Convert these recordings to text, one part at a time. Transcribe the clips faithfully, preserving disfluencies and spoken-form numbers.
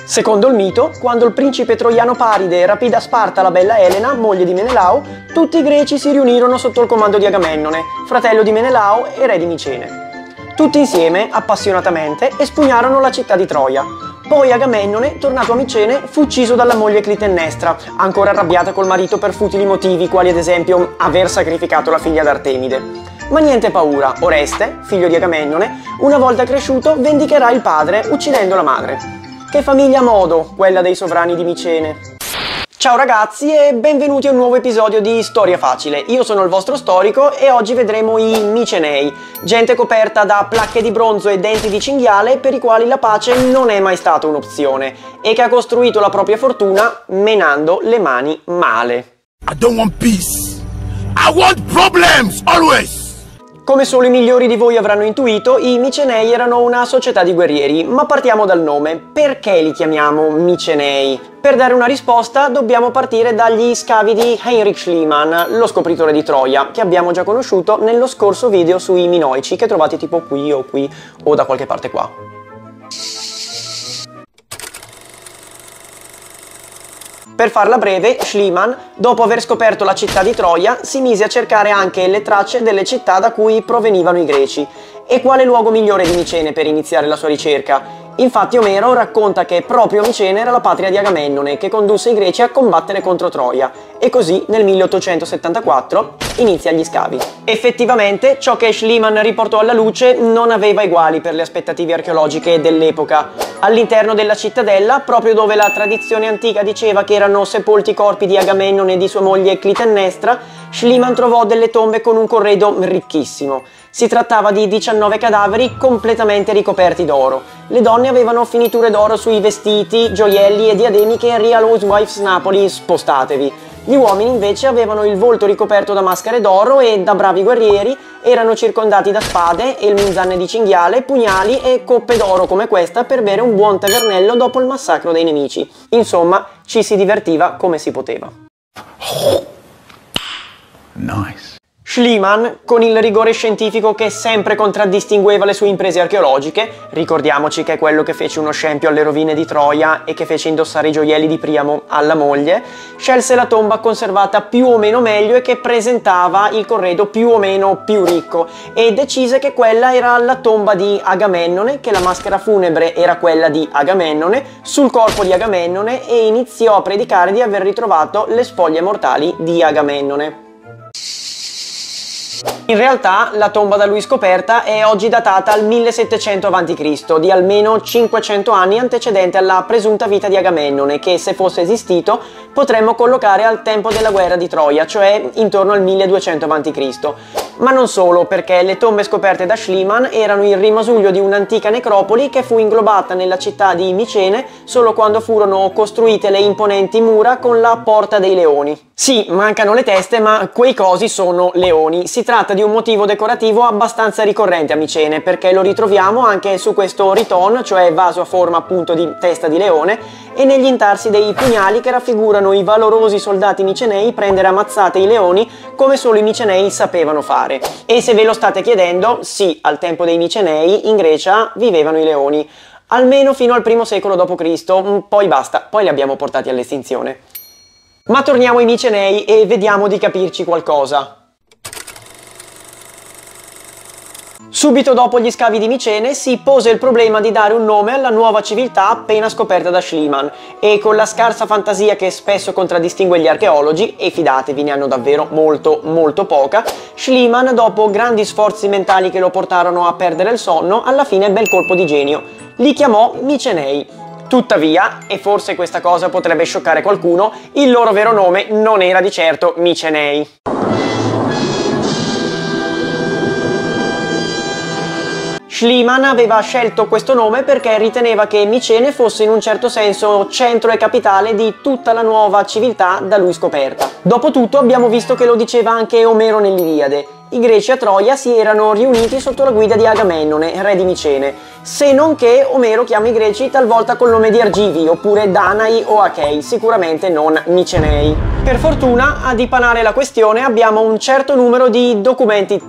Secondo il mito, quando il principe troiano Paride rapì da Sparta la bella Elena, moglie di Menelao, tutti i greci si riunirono sotto il comando di Agamennone, fratello di Menelao e re di Micene. Tutti insieme, appassionatamente, espugnarono la città di Troia. Poi Agamennone, tornato a Micene, fu ucciso dalla moglie Clitennestra, ancora arrabbiata col marito per futili motivi, quali ad esempio aver sacrificato la figlia d'Artemide. Ma niente paura, Oreste, figlio di Agamennone, una volta cresciuto vendicherà il padre uccidendo la madre. Che famiglia a modo, quella dei sovrani di Micene. Ciao ragazzi e benvenuti a un nuovo episodio di Storia Facile. Io sono il vostro storico e oggi vedremo i Micenei, gente coperta da placche di bronzo e denti di cinghiale per i quali la pace non è mai stata un'opzione e che ha costruito la propria fortuna menando le mani male. I don't want peace. I want problems always. Come solo i migliori di voi avranno intuito, i Micenei erano una società di guerrieri, ma partiamo dal nome. Perché li chiamiamo Micenei? Per dare una risposta dobbiamo partire dagli scavi di Heinrich Schliemann, lo scopritore di Troia, che abbiamo già conosciuto nello scorso video sui Minoici, che trovate tipo qui o qui o da qualche parte qua. Per farla breve, Schliemann, dopo aver scoperto la città di Troia, si mise a cercare anche le tracce delle città da cui provenivano i greci. E quale luogo migliore di Micene per iniziare la sua ricerca? Infatti Omero racconta che proprio Micene era la patria di Agamennone, che condusse i greci a combattere contro Troia. E così, nel milleottocentosettantaquattro, inizia gli scavi. Effettivamente, ciò che Schliemann riportò alla luce non aveva eguali per le aspettative archeologiche dell'epoca. All'interno della cittadella, proprio dove la tradizione antica diceva che erano sepolti i corpi di Agamennone e di sua moglie Clitennestra, Schliemann trovò delle tombe con un corredo ricchissimo. Si trattava di diciannove cadaveri completamente ricoperti d'oro. Le donne avevano finiture d'oro sui vestiti, gioielli e diademi che Real Housewives Napoli spostatevi. Gli uomini invece avevano il volto ricoperto da maschere d'oro e, da bravi guerrieri, erano circondati da spade, elminzanne di cinghiale, pugnali e coppe d'oro come questa per bere un buon tavernello dopo il massacro dei nemici. Insomma, ci si divertiva come si poteva. Nice. Schliemann, con il rigore scientifico che sempre contraddistingueva le sue imprese archeologiche, ricordiamoci che è quello che fece uno scempio alle rovine di Troia e che fece indossare i gioielli di Priamo alla moglie, scelse la tomba conservata più o meno meglio e che presentava il corredo più o meno più ricco e decise che quella era la tomba di Agamennone, che la maschera funebre era quella di Agamennone, sul corpo di Agamennone, e iniziò a predicare di aver ritrovato le spoglie mortali di Agamennone. In realtà la tomba da lui scoperta è oggi datata al millesettecento avanti Cristo, di almeno cinquecento anni antecedente alla presunta vita di Agamennone, che se fosse esistito potremmo collocare al tempo della guerra di Troia, cioè intorno al milleduecento avanti Cristo. Ma non solo, perché le tombe scoperte da Schliemann erano il rimasuglio di un'antica necropoli che fu inglobata nella città di Micene solo quando furono costruite le imponenti mura con la Porta dei Leoni. Sì, mancano le teste, ma quei cosi sono leoni. Si tratta di un motivo decorativo abbastanza ricorrente a Micene, perché lo ritroviamo anche su questo riton, cioè vaso a forma appunto di testa di leone, e negli intarsi dei pugnali che raffigurano i valorosi soldati micenei prendere a mazzate i leoni come solo i micenei sapevano fare. E se ve lo state chiedendo, sì, al tempo dei Micenei in Grecia vivevano i leoni, almeno fino al primo secolo dopo Cristo, poi basta, poi li abbiamo portati all'estinzione. Ma torniamo ai Micenei e vediamo di capirci qualcosa. Subito dopo gli scavi di Micene si pose il problema di dare un nome alla nuova civiltà appena scoperta da Schliemann e, con la scarsa fantasia che spesso contraddistingue gli archeologi, e fidatevi, ne hanno davvero molto molto poca, Schliemann, dopo grandi sforzi mentali che lo portarono a perdere il sonno, alla fine ebbe il colpo di genio. Li chiamò Micenei. Tuttavia, e forse questa cosa potrebbe scioccare qualcuno, il loro vero nome non era di certo Micenei. Schliemann aveva scelto questo nome perché riteneva che Micene fosse in un certo senso centro e capitale di tutta la nuova civiltà da lui scoperta. Dopotutto abbiamo visto che lo diceva anche Omero nell'Iliade. I greci a Troia si erano riuniti sotto la guida di Agamennone, re di Micene, se non che Omero chiama i greci talvolta col nome di Argivi, oppure Danai o Achei, sicuramente non Micenei. Per fortuna, a dipanare la questione abbiamo un certo numero di documenti ittiti.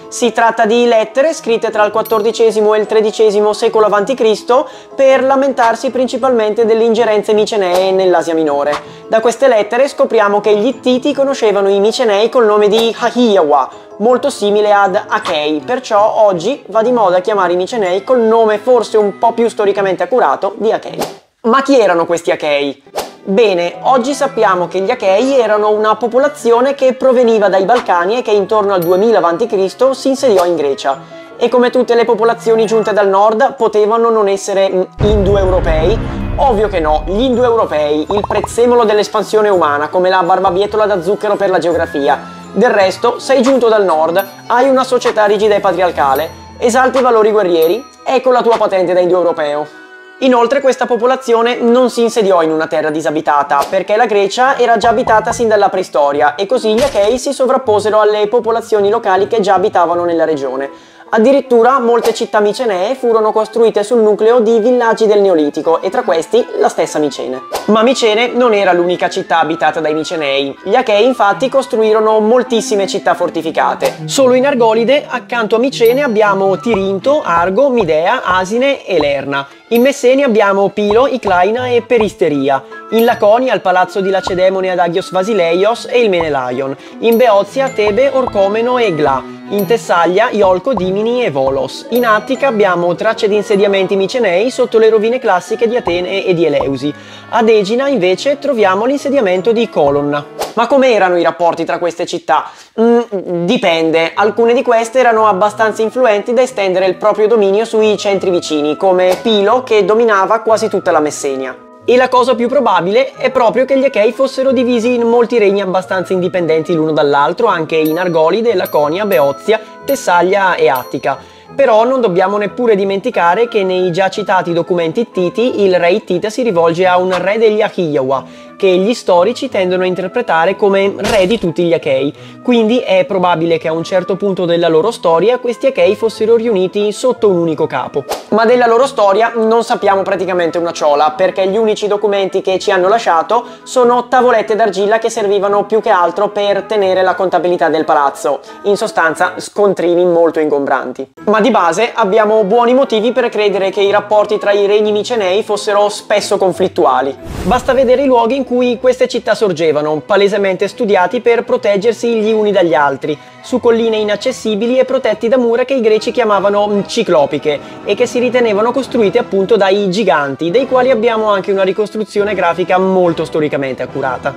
Si tratta di lettere scritte tra il quattordicesimo e il tredicesimo secolo avanti Cristo per lamentarsi principalmente delle ingerenze micenee nell'Asia Minore. Da queste lettere scopriamo che gli Ittiti conoscevano i micenei col nome di Ahiyawa, molto simile ad Achei, perciò oggi va di moda chiamare i micenei col nome forse un po' più storicamente accurato di Achei. Ma chi erano questi Achei? Bene, oggi sappiamo che gli Achei erano una popolazione che proveniva dai Balcani e che intorno al duemila avanti Cristo si insediò in Grecia. E come tutte le popolazioni giunte dal nord, potevano non essere indoeuropei? Ovvio che no, gli indoeuropei, il prezzemolo dell'espansione umana, come la barbabietola da zucchero per la geografia. Del resto, sei giunto dal nord, hai una società rigida e patriarcale, esalti i valori guerrieri, ecco la tua patente da indoeuropeo. Inoltre questa popolazione non si insediò in una terra disabitata, perché la Grecia era già abitata sin dalla preistoria e così gli Achei si sovrapposero alle popolazioni locali che già abitavano nella regione. Addirittura molte città micenee furono costruite sul nucleo di villaggi del Neolitico e tra questi la stessa Micene. Ma Micene non era l'unica città abitata dai Micenei. Gli Achei infatti costruirono moltissime città fortificate. Solo in Argolide accanto a Micene abbiamo Tirinto, Argo, Midea, Asine e Lerna. In Messenia abbiamo Pilo, Iclaina e Peristeria. In Laconia il palazzo di Lacedemone ad Agios Basileios e il Menelaion. In Beozia Tebe, Orcomeno e Gla. In Tessaglia, Iolco, Dimini e Volos. In Attica abbiamo tracce di insediamenti micenei sotto le rovine classiche di Atene e di Eleusi. Ad Egina, invece, troviamo l'insediamento di Colonna. Ma com'erano i rapporti tra queste città? Mm, dipende. Alcune di queste erano abbastanza influenti da estendere il proprio dominio sui centri vicini, come Pilo, che dominava quasi tutta la Messenia. E la cosa più probabile è proprio che gli Achei fossero divisi in molti regni abbastanza indipendenti l'uno dall'altro, anche in Argolide, Laconia, Beozia, Tessaglia e Attica. Però non dobbiamo neppure dimenticare che nei già citati documenti ittiti il re ittita si rivolge a un re degli Ahiyawa, che gli storici tendono a interpretare come re di tutti gli Achei, quindi è probabile che a un certo punto della loro storia questi Achei fossero riuniti sotto un unico capo. Ma della loro storia non sappiamo praticamente una ciola, perché gli unici documenti che ci hanno lasciato sono tavolette d'argilla che servivano più che altro per tenere la contabilità del palazzo, in sostanza scontrini molto ingombranti. Ma di base abbiamo buoni motivi per credere che i rapporti tra i regni micenei fossero spesso conflittuali. Basta vedere i luoghi in cui queste città sorgevano, palesemente studiati per proteggersi gli uni dagli altri, su colline inaccessibili e protetti da mura che i greci chiamavano ciclopiche e che si ritenevano costruite appunto dai giganti, dei quali abbiamo anche una ricostruzione grafica molto storicamente accurata.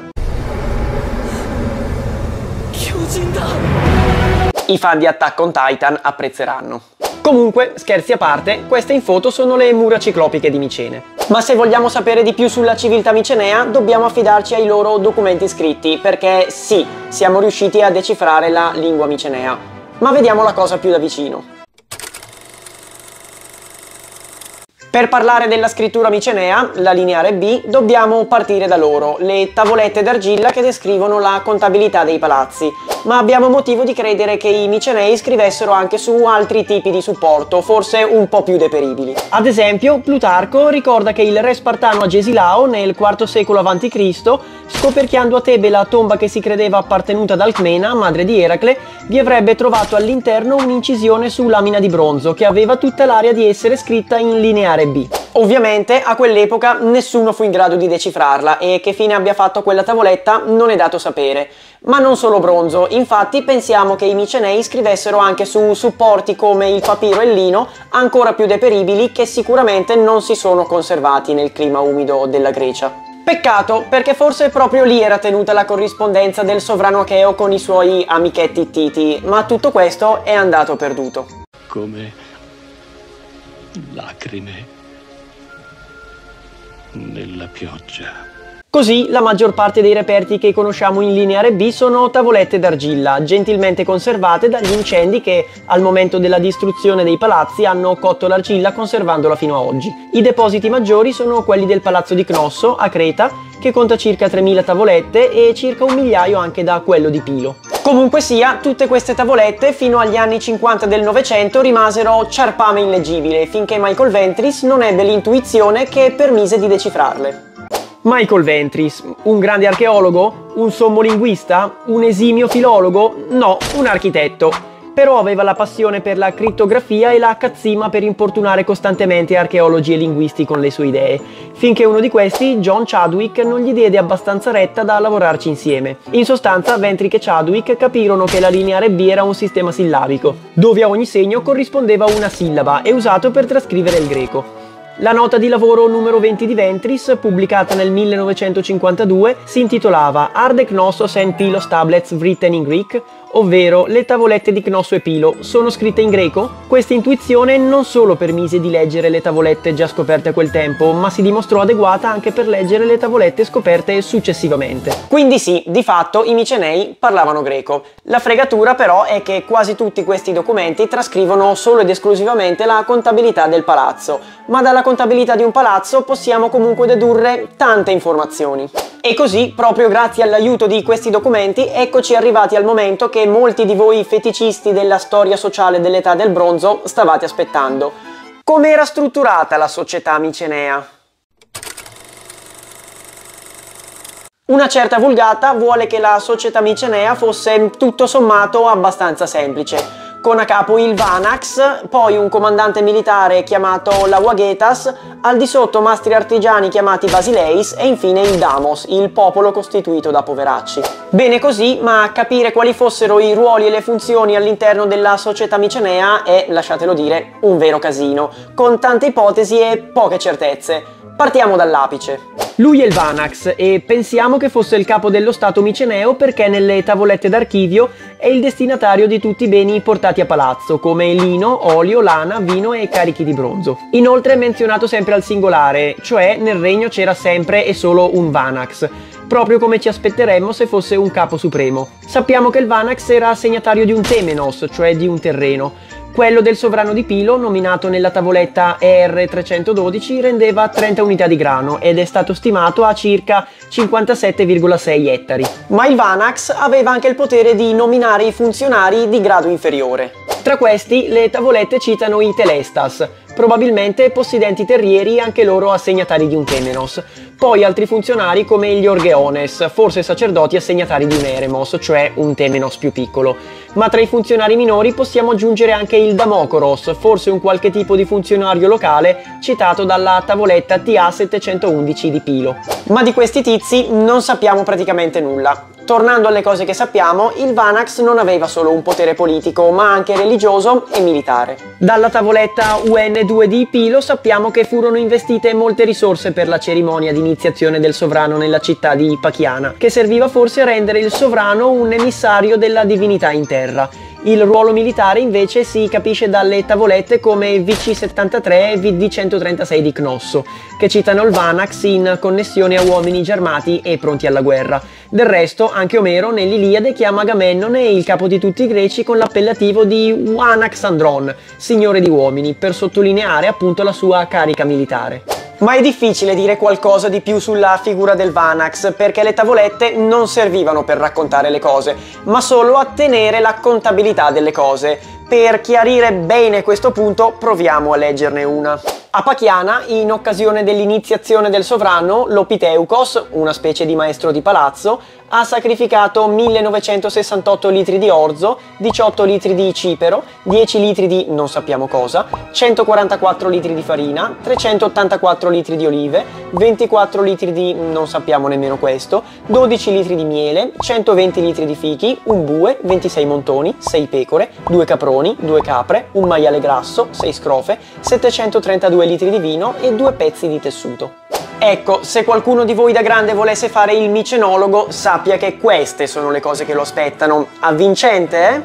I fan di Attack on Titan apprezzeranno. Comunque, scherzi a parte, queste in foto sono le mura ciclopiche di Micene. Ma se vogliamo sapere di più sulla civiltà micenea, dobbiamo affidarci ai loro documenti scritti, perché sì, siamo riusciti a decifrare la lingua micenea. Ma vediamo la cosa più da vicino. Per parlare della scrittura micenea, la lineare B, dobbiamo partire da loro, le tavolette d'argilla che descrivono la contabilità dei palazzi. Ma abbiamo motivo di credere che i micenei scrivessero anche su altri tipi di supporto, forse un po' più deperibili. Ad esempio, Plutarco ricorda che il re spartano Agesilao, nel quarto secolo avanti Cristo, scoperchiando a Tebe la tomba che si credeva appartenuta ad Alcmena, madre di Eracle, vi avrebbe trovato all'interno un'incisione su lamina di bronzo che aveva tutta l'aria di essere scritta in lineare B. Ovviamente a quell'epoca nessuno fu in grado di decifrarla e che fine abbia fatto quella tavoletta non è dato sapere. Ma non solo bronzo, infatti pensiamo che i micenei scrivessero anche su supporti come il papiro e il lino, ancora più deperibili, che sicuramente non si sono conservati nel clima umido della Grecia. Peccato, perché forse proprio lì era tenuta la corrispondenza del sovrano Acheo con i suoi amichetti ittiti, ma tutto questo è andato perduto. Come lacrime nella pioggia. Così la maggior parte dei reperti che conosciamo in lineare B sono tavolette d'argilla, gentilmente conservate dagli incendi che al momento della distruzione dei palazzi hanno cotto l'argilla conservandola fino a oggi. I depositi maggiori sono quelli del palazzo di Cnosso a Creta, che conta circa tremila tavolette e circa un migliaio anche da quello di Pilo. Comunque sia, tutte queste tavolette fino agli anni cinquanta del Novecento rimasero ciarpame illeggibile, finché Michael Ventris non ebbe l'intuizione che permise di decifrarle. Michael Ventris, un grande archeologo? Un sommo linguista? Un esimio filologo? No, un architetto. però aveva la passione per la crittografia e la cazzima per importunare costantemente archeologi e linguisti con le sue idee, finché uno di questi, John Chadwick, non gli diede abbastanza retta da lavorarci insieme. In sostanza, Ventris e Chadwick capirono che la lineare B era un sistema sillabico, dove a ogni segno corrispondeva una sillaba e usato per trascrivere il greco. La nota di lavoro numero venti di Ventris, pubblicata nel millenovecentocinquantadue, si intitolava Are the Knossos and Pylos Tablets Written in Greek? Ovvero, le tavolette di Cnosso e Pilo sono scritte in greco? Questa intuizione non solo permise di leggere le tavolette già scoperte a quel tempo, ma si dimostrò adeguata anche per leggere le tavolette scoperte successivamente. Quindi sì, di fatto i Micenei parlavano greco. La fregatura però è che quasi tutti questi documenti trascrivono solo ed esclusivamente la contabilità del palazzo, ma dalla contabilità di un palazzo possiamo comunque dedurre tante informazioni. E così, proprio grazie all'aiuto di questi documenti, eccoci arrivati al momento che molti di voi feticisti della storia sociale dell'età del bronzo stavate aspettando. Come era strutturata la società micenea? Una certa vulgata vuole che la società micenea fosse tutto sommato abbastanza semplice, con a capo il Vanax, poi un comandante militare chiamato Lauagetas, al di sotto mastri artigiani chiamati Basileis e infine il Damos, il popolo costituito da poveracci. Bene così, ma capire quali fossero i ruoli e le funzioni all'interno della società micenea è, lasciatelo dire, un vero casino, con tante ipotesi e poche certezze. Partiamo dall'apice. Lui è il Vanax e pensiamo che fosse il capo dello stato miceneo perché nelle tavolette d'archivio è il destinatario di tutti i beni portati a palazzo, come lino, olio, lana, vino e carichi di bronzo. Inoltre è menzionato sempre al singolare, cioè nel regno c'era sempre e solo un Vanax, proprio come ci aspetteremmo se fosse un capo supremo. Sappiamo che il Vanax era assegnatario di un temenos, cioè di un terreno. Quello del sovrano di Pilo, nominato nella tavoletta E R trecentododici, rendeva trenta unità di grano ed è stato stimato a circa cinquantasette virgola sei ettari. Ma il Vanax aveva anche il potere di nominare i funzionari di grado inferiore. Tra questi le tavolette citano i Telestas, probabilmente possidenti terrieri anche loro assegnatari di un temenos, poi altri funzionari come gli Orgeones, forse sacerdoti assegnatari di un eremos, cioè un temenos più piccolo. Ma tra i funzionari minori possiamo aggiungere anche il Damocoros, forse un qualche tipo di funzionario locale citato dalla tavoletta T A settecentoundici di Pilo. Ma di questi tizi non sappiamo praticamente nulla. Tornando alle cose che sappiamo, il Vanax non aveva solo un potere politico, ma anche religioso e militare. Dalla tavoletta U N due di Pilo sappiamo che furono investite molte risorse per la cerimonia di iniziazione del sovrano nella città di Pachiana, che serviva forse a rendere il sovrano un emissario della divinità in terra. Il ruolo militare invece si capisce dalle tavolette come V C settantatré e V D centotrentasei di Cnosso, che citano il Vanax in connessione a uomini già armati e pronti alla guerra. Del resto, anche Omero nell'Iliade chiama Agamennone, il capo di tutti i greci, con l'appellativo di Wanaxandron, signore di uomini, per sottolineare appunto la sua carica militare. Ma è difficile dire qualcosa di più sulla figura del Vanax, perché le tavolette non servivano per raccontare le cose, ma solo a tenere la contabilità delle cose. Per chiarire bene questo punto, proviamo a leggerne una. A Pachiana, in occasione dell'iniziazione del sovrano, l'Opiteukos, una specie di maestro di palazzo, ha sacrificato millenovecentosessantotto litri di orzo, diciotto litri di cipero, dieci litri di non sappiamo cosa, centoquarantaquattro litri di farina, trecentottantaquattro litri di olive, ventiquattro litri di non sappiamo nemmeno questo, dodici litri di miele, centoventi litri di fichi, un bue, ventisei montoni, sei pecore, due caproni, due capre, un maiale grasso, sei scrofe, settecentotrentadue litri di vino e due pezzi di tessuto. Ecco, se qualcuno di voi da grande volesse fare il micenologo, sappia che queste sono le cose che lo aspettano. Avvincente, eh?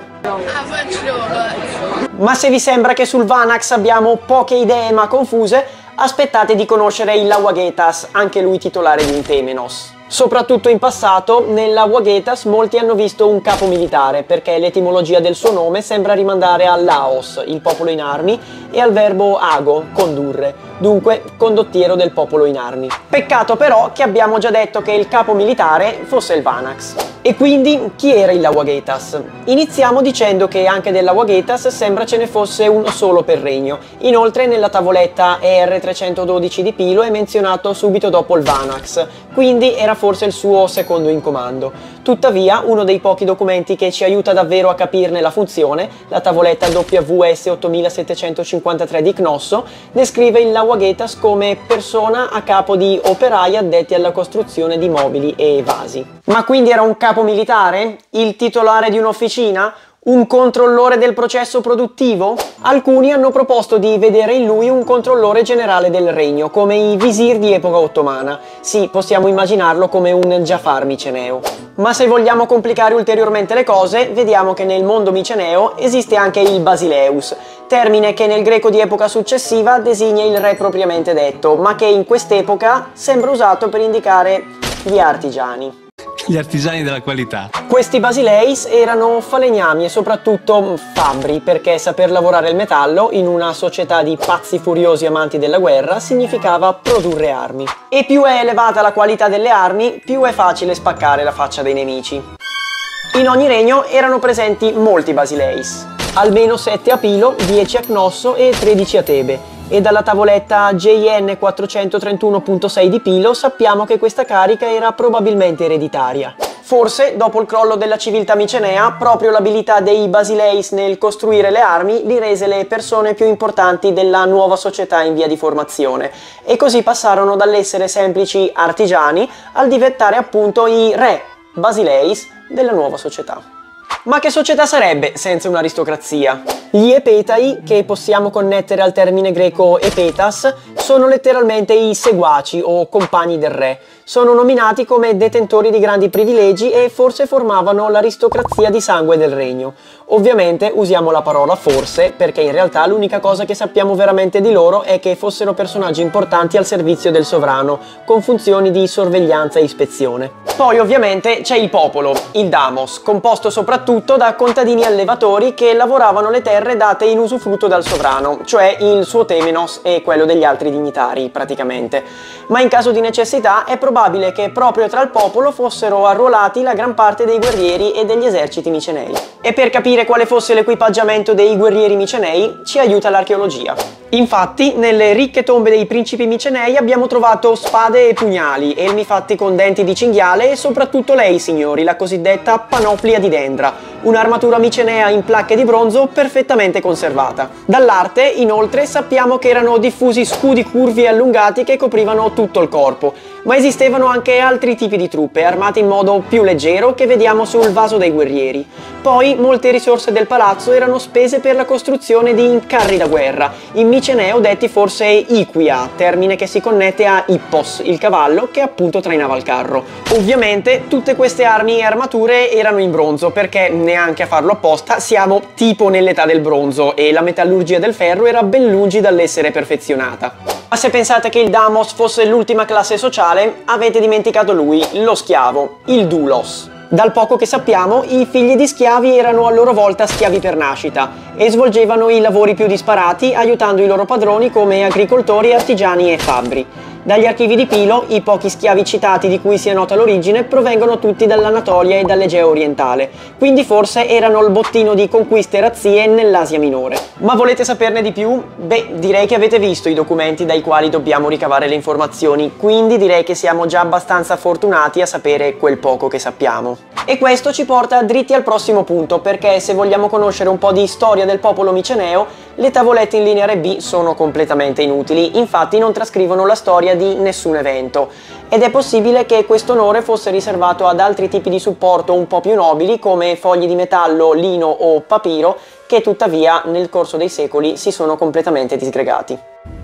Ma se vi sembra che sul Vanax abbiamo poche idee ma confuse, aspettate di conoscere il Lauagetas, anche lui titolare di un temenos. Soprattutto in passato, nella Lauagetas molti hanno visto un capo militare, perché l'etimologia del suo nome sembra rimandare a Laos, il popolo in armi, e al verbo ago, condurre, dunque condottiero del popolo in armi. Peccato però che abbiamo già detto che il capo militare fosse il Vanax. E quindi chi era il Lauagetas? Iniziamo dicendo che anche del Lauagetas sembra ce ne fosse uno solo per regno. Inoltre nella tavoletta E R trecentododici di Pilo è menzionato subito dopo il Vanax, quindi era forse il suo secondo in comando. Tuttavia, uno dei pochi documenti che ci aiuta davvero a capirne la funzione, la tavoletta W S ottomilasettecentocinquantatré di Cnosso, descrive il Lawagetas come persona a capo di operai addetti alla costruzione di mobili e vasi. Ma quindi era un capo militare? Il titolare di un'officina? Un controllore del processo produttivo? Alcuni hanno proposto di vedere in lui un controllore generale del regno, come i visir di epoca ottomana. Sì, possiamo immaginarlo come un Jafar miceneo. Ma se vogliamo complicare ulteriormente le cose, vediamo che nel mondo miceneo esiste anche il Basileus, termine che nel greco di epoca successiva designa il re propriamente detto, ma che in quest'epoca sembra usato per indicare gli artigiani. Gli artigiani della qualità. Questi basileis erano falegnami e soprattutto fabbri, perché saper lavorare il metallo in una società di pazzi furiosi amanti della guerra significava produrre armi. E più è elevata la qualità delle armi, più è facile spaccare la faccia dei nemici. In ogni regno erano presenti molti basileis, almeno sette a Pilo, dieci a Cnosso e tredici a Tebe. E dalla tavoletta J N quattrocentotrentuno punto sei di Pilo sappiamo che questa carica era probabilmente ereditaria. Forse, dopo il crollo della civiltà micenea, proprio l'abilità dei basileis nel costruire le armi li rese le persone più importanti della nuova società in via di formazione, e così passarono dall'essere semplici artigiani al diventare appunto i re basileis della nuova società. Ma che società sarebbe senza un'aristocrazia? Gli epetai, che possiamo connettere al termine greco epetas, sono letteralmente i seguaci o compagni del re. Sono nominati come detentori di grandi privilegi e forse formavano l'aristocrazia di sangue del regno. Ovviamente usiamo la parola forse perché in realtà l'unica cosa che sappiamo veramente di loro è che fossero personaggi importanti al servizio del sovrano, con funzioni di sorveglianza e ispezione. Poi ovviamente c'è il popolo, il damos, composto soprattutto da contadini allevatori che lavoravano le terre date in usufrutto dal sovrano, cioè il suo temenos e quello degli altri dignitari praticamente. Ma in caso di necessità è probabile che proprio tra il popolo fossero arruolati la gran parte dei guerrieri e degli eserciti micenei. E per capire quale fosse l'equipaggiamento dei guerrieri micenei ci aiuta l'archeologia. Infatti, nelle ricche tombe dei principi micenei abbiamo trovato spade e pugnali, elmi fatti con denti di cinghiale e soprattutto lei, signori, la cosiddetta panoplia di Dendra, un'armatura micenea in placche di bronzo perfettamente conservata. Dall'arte, inoltre, sappiamo che erano diffusi scudi curvi e allungati che coprivano tutto il corpo, ma esistevano anche altri tipi di truppe, armate in modo più leggero, che vediamo sul vaso dei guerrieri. Poi, molte risorse del palazzo erano spese per la costruzione di carri da guerra, in miceneo detti forse iquia, termine che si connette a ippos, il cavallo che appunto trainava il carro. Ovviamente tutte queste armi e armature erano in bronzo, perché neanche a farlo apposta siamo tipo nell'età del bronzo e la metallurgia del ferro era ben lungi dall'essere perfezionata. Ma se pensate che il damos fosse l'ultima classe sociale, avete dimenticato lui, lo schiavo, il doulos. Dal poco che sappiamo, i figli di schiavi erano a loro volta schiavi per nascita e svolgevano i lavori più disparati aiutando i loro padroni come agricoltori, artigiani e fabbri. Dagli archivi di Pilo, i pochi schiavi citati di cui si è nota l'origine provengono tutti dall'Anatolia e dall'Egeo orientale, quindi forse erano il bottino di conquiste e razzie nell'Asia minore. Ma volete saperne di più? Beh, direi che avete visto i documenti dai quali dobbiamo ricavare le informazioni, quindi direi che siamo già abbastanza fortunati a sapere quel poco che sappiamo. E questo ci porta dritti al prossimo punto, perché se vogliamo conoscere un po' di storia del popolo miceneo, le tavolette in linea R B sono completamente inutili, infatti non trascrivono la storia di nessun evento, ed è possibile che questo onore fosse riservato ad altri tipi di supporto un po' più nobili come fogli di metallo, lino o papiro, che tuttavia nel corso dei secoli si sono completamente disgregati.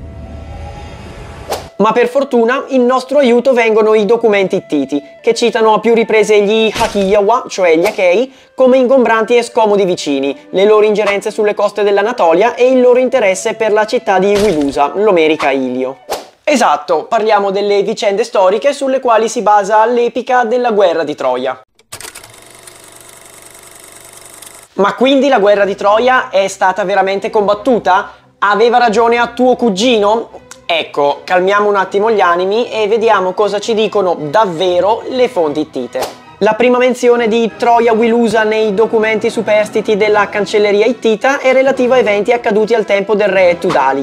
Ma per fortuna in nostro aiuto vengono i documenti ittiti, che citano a più riprese gli Hakiyawa, cioè gli Achei, come ingombranti e scomodi vicini, le loro ingerenze sulle coste dell'Anatolia e il loro interesse per la città di Wilusa, l'Omerica Ilio. Esatto, parliamo delle vicende storiche sulle quali si basa l'epica della guerra di Troia. Ma quindi la guerra di Troia è stata veramente combattuta? Aveva ragione a tuo cugino? Ecco, calmiamo un attimo gli animi e vediamo cosa ci dicono davvero le fonti ittite. La prima menzione di Troia Wilusa nei documenti superstiti della cancelleria ittita è relativa a eventi accaduti al tempo del re Tudaliya,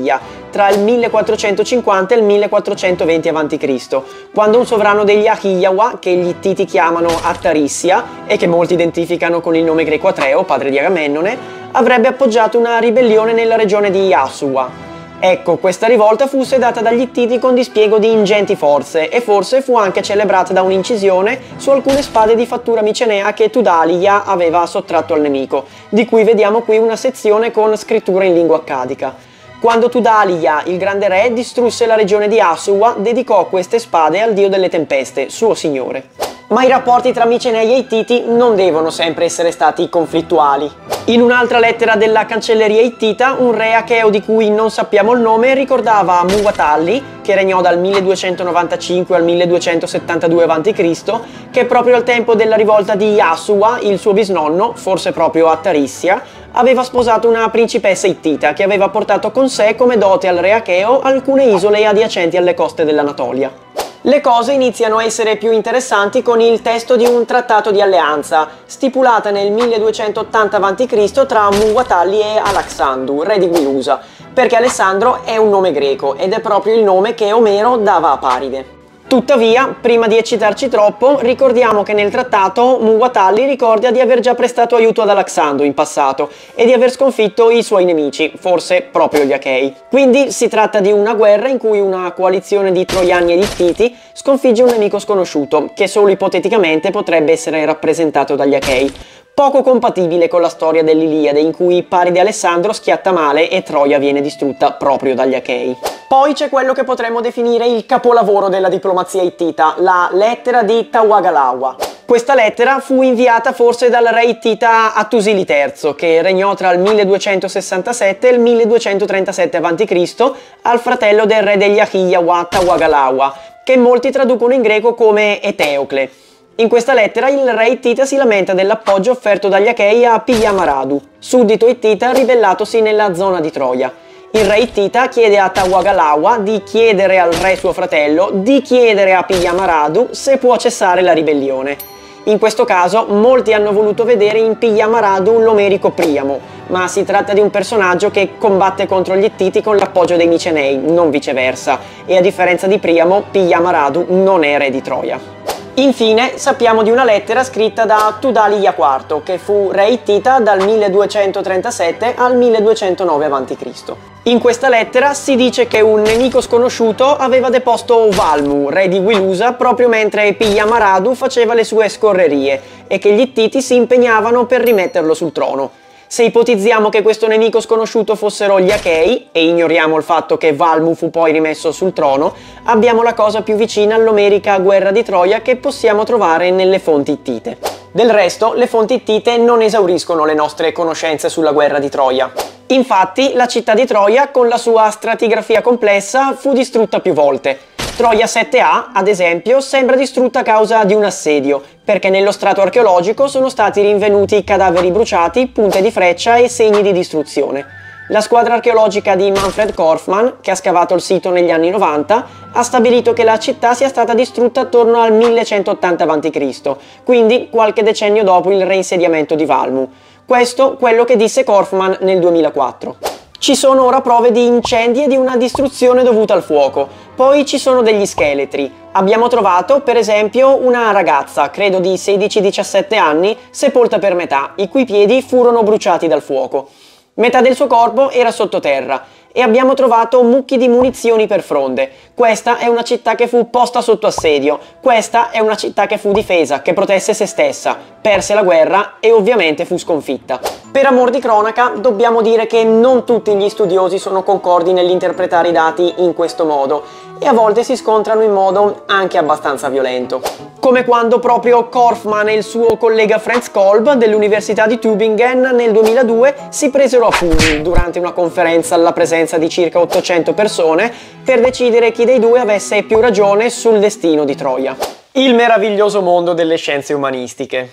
tra il millequattrocentocinquanta e il millequattrocentoventi avanti Cristo, quando un sovrano degli Ahiyawa, che gli Ittiti chiamano Attarissia e che molti identificano con il nome greco Atreo, padre di Agamennone, avrebbe appoggiato una ribellione nella regione di Yasuwa. Ecco, questa rivolta fu sedata dagli Ittiti con dispiego di ingenti forze e forse fu anche celebrata da un'incisione su alcune spade di fattura micenea che Tudhaliya aveva sottratto al nemico, di cui vediamo qui una sezione con scrittura in lingua accadica. Quando Tudhaliya, il grande re, distrusse la regione di Yasuwa, dedicò queste spade al dio delle tempeste, suo signore. Ma i rapporti tra Micenei e Ittiti non devono sempre essere stati conflittuali. In un'altra lettera della cancelleria ittita, un re acheo di cui non sappiamo il nome ricordava Muwatalli, che regnò dal milleduecentonovantacinque al milleduecentosettantadue avanti Cristo, che proprio al tempo della rivolta di Yasuwa, il suo bisnonno, forse proprio Attarissia, aveva sposato una principessa ittita che aveva portato con sé come dote al re acheo alcune isole adiacenti alle coste dell'Anatolia. Le cose iniziano a essere più interessanti con il testo di un trattato di alleanza, stipulata nel milleduecentottanta avanti Cristo tra Muwatalli e Alexandru, re di Gwilusa, perché Alessandro è un nome greco ed è proprio il nome che Omero dava a Paride. Tuttavia, prima di eccitarci troppo, ricordiamo che nel trattato Muwatalli ricorda di aver già prestato aiuto ad Alexandro in passato e di aver sconfitto i suoi nemici, forse proprio gli Achei. Quindi si tratta di una guerra in cui una coalizione di troiani e di Ittiti sconfigge un nemico sconosciuto, che solo ipoteticamente potrebbe essere rappresentato dagli Achei. Poco compatibile con la storia dell'Iliade, in cui Paride Alessandro schiatta male e Troia viene distrutta proprio dagli Achei. Poi c'è quello che potremmo definire il capolavoro della diplomazia ittita, la lettera di Tawagalwa. Questa lettera fu inviata forse dal re ittita Hattusili terzo, che regnò tra il milleduecentosessantasette e il milleduecentotrentasette avanti Cristo, al fratello del re degli Ahiyawa, Tawagalwa, che molti traducono in greco come Eteocle. In questa lettera il re ittita si lamenta dell'appoggio offerto dagli Achei a Piyamaradu, suddito ittita ribellatosi nella zona di Troia. Il re ittita chiede a Tawagalwa di chiedere al re suo fratello di chiedere a Piyamaradu se può cessare la ribellione. In questo caso molti hanno voluto vedere in Piyamaradu l'omerico Priamo, ma si tratta di un personaggio che combatte contro gli Ittiti con l'appoggio dei Micenei, non viceversa, e a differenza di Priamo, Piyamaradu non è re di Troia. Infine sappiamo di una lettera scritta da Tudhaliya quarto, che fu re ittita dal milleduecentotrentasette al milleduecentonove avanti Cristo. In questa lettera si dice che un nemico sconosciuto aveva deposto Valmu, re di Gwilusa, proprio mentre Piyamaradu faceva le sue scorrerie e che gli Ittiti si impegnavano per rimetterlo sul trono. Se ipotizziamo che questo nemico sconosciuto fossero gli Achei, e ignoriamo il fatto che Valmu fu poi rimesso sul trono, abbiamo la cosa più vicina all'omerica guerra di Troia che possiamo trovare nelle fonti ittite. Del resto, le fonti ittite non esauriscono le nostre conoscenze sulla guerra di Troia. Infatti, la città di Troia, con la sua stratigrafia complessa, fu distrutta più volte. Troia sette A, ad esempio, sembra distrutta a causa di un assedio, perché nello strato archeologico sono stati rinvenuti cadaveri bruciati, punte di freccia e segni di distruzione. La squadra archeologica di Manfred Korfmann, che ha scavato il sito negli anni novanta, ha stabilito che la città sia stata distrutta attorno al millecentottanta avanti Cristo, quindi qualche decennio dopo il reinsediamento di Valmu. Questo quello che disse Korfmann nel duemilaquattro. Ci sono ora prove di incendi e di una distruzione dovuta al fuoco. Poi ci sono degli scheletri. Abbiamo trovato, per esempio, una ragazza, credo di sedici diciassette anni, sepolta per metà, i cui piedi furono bruciati dal fuoco. Metà del suo corpo era sottoterra e abbiamo trovato mucchi di munizioni per fronde. Questa è una città che fu posta sotto assedio, questa è una città che fu difesa, che protesse se stessa, perse la guerra e ovviamente fu sconfitta. Per amor di cronaca dobbiamo dire che non tutti gli studiosi sono concordi nell'interpretare i dati in questo modo e a volte si scontrano in modo anche abbastanza violento. Come quando proprio Korfmann e il suo collega Franz Kolb dell'Università di Tübingen nel duemiladue si presero a pugni durante una conferenza alla presenza di circa ottocento persone per decidere chi dei due avesse più ragione sul destino di Troia. Il meraviglioso mondo delle scienze umanistiche.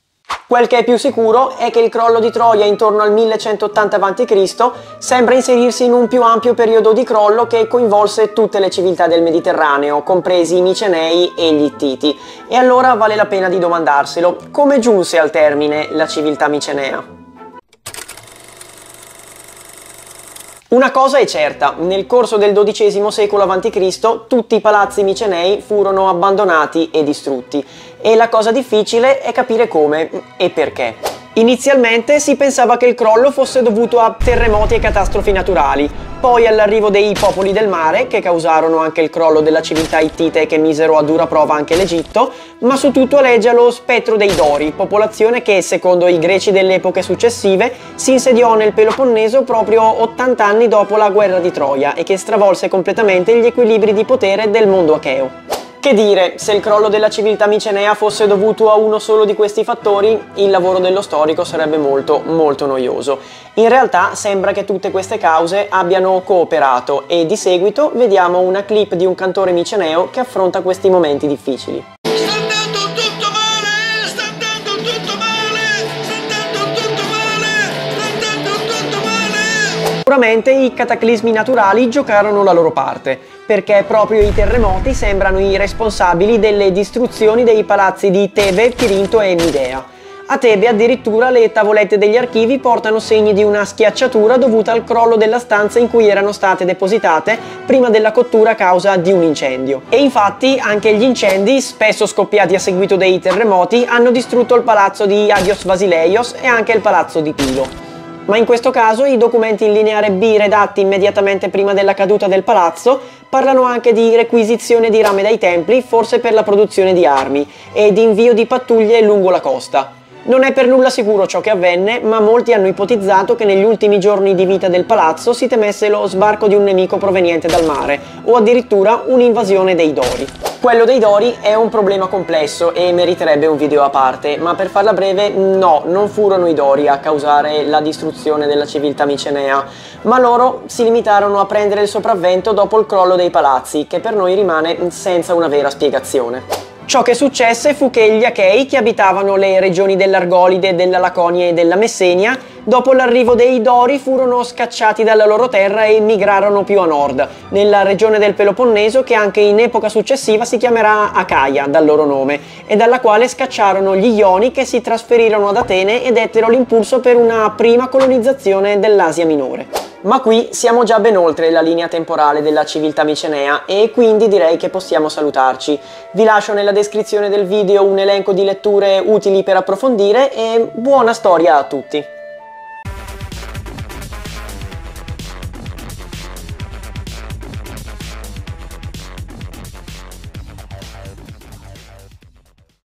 Quel che è più sicuro è che il crollo di Troia intorno al millecentottanta avanti Cristo sembra inserirsi in un più ampio periodo di crollo che coinvolse tutte le civiltà del Mediterraneo, compresi i Micenei e gli Ittiti. E allora vale la pena di domandarselo: come giunse al termine la civiltà micenea? Una cosa è certa, nel corso del dodicesimo secolo avanti Cristo tutti i palazzi micenei furono abbandonati e distrutti, e la cosa difficile è capire come e perché. Inizialmente si pensava che il crollo fosse dovuto a terremoti e catastrofi naturali, poi all'arrivo dei popoli del mare, che causarono anche il crollo della civiltà ittite e che misero a dura prova anche l'Egitto, ma su tutto aleggia lo spettro dei Dori, popolazione che, secondo i greci delle epoche successive, si insediò nel Peloponneso proprio ottanta anni dopo la guerra di Troia e che stravolse completamente gli equilibri di potere del mondo acheo. Che dire, se il crollo della civiltà micenea fosse dovuto a uno solo di questi fattori, il lavoro dello storico sarebbe molto, molto noioso. In realtà sembra che tutte queste cause abbiano cooperato e di seguito vediamo una clip di un cantore miceneo che affronta questi momenti difficili. Sta andando tutto male, sta andando tutto male, sta andando tutto male, sta andando tutto male. Sicuramente i cataclismi naturali giocarono la loro parte, perché proprio i terremoti sembrano i responsabili delle distruzioni dei palazzi di Tebe, Tirinto e Midea. A Tebe addirittura le tavolette degli archivi portano segni di una schiacciatura dovuta al crollo della stanza in cui erano state depositate prima della cottura a causa di un incendio. E infatti anche gli incendi, spesso scoppiati a seguito dei terremoti, hanno distrutto il palazzo di Agios Basileios e anche il palazzo di Pilo. Ma in questo caso i documenti in lineare B redatti immediatamente prima della caduta del palazzo parlano anche di requisizione di rame dai templi, forse per la produzione di armi, e di invio di pattuglie lungo la costa. Non è per nulla sicuro ciò che avvenne, ma molti hanno ipotizzato che negli ultimi giorni di vita del palazzo si temesse lo sbarco di un nemico proveniente dal mare, o addirittura un'invasione dei Dori. Quello dei Dori è un problema complesso e meriterebbe un video a parte, ma per farla breve, no, non furono i Dori a causare la distruzione della civiltà micenea, ma loro si limitarono a prendere il sopravvento dopo il crollo dei palazzi, che per noi rimane senza una vera spiegazione. Ciò che successe fu che gli Achei, che abitavano le regioni dell'Argolide, della Laconia e della Messenia, dopo l'arrivo dei Dori furono scacciati dalla loro terra e migrarono più a nord, nella regione del Peloponneso che anche in epoca successiva si chiamerà Acaia, dal loro nome, e dalla quale scacciarono gli Ioni che si trasferirono ad Atene e dettero l'impulso per una prima colonizzazione dell'Asia Minore. Ma qui siamo già ben oltre la linea temporale della civiltà micenea e quindi direi che possiamo salutarci. Vi lascio nella descrizione del video un elenco di letture utili per approfondire e buona storia a tutti!